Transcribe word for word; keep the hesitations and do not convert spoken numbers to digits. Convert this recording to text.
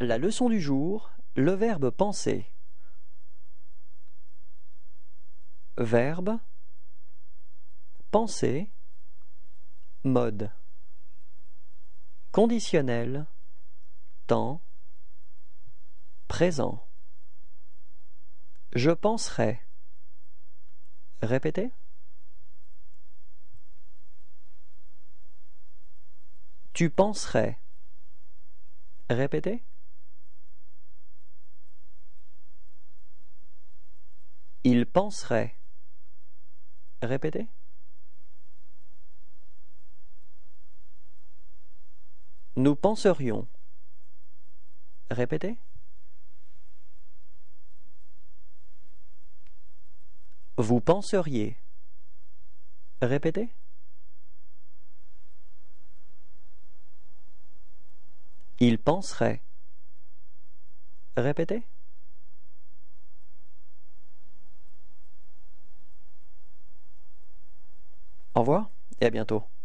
La leçon du jour, le verbe penser. Verbe, penser, mode. Conditionnel, temps, présent. Je penserai. Répétez. Tu penserais. Répétez. Il penserait. Répétez. Nous penserions. Répétez. Vous penseriez. Répétez. Il penserait. Répétez. Au revoir et à bientôt.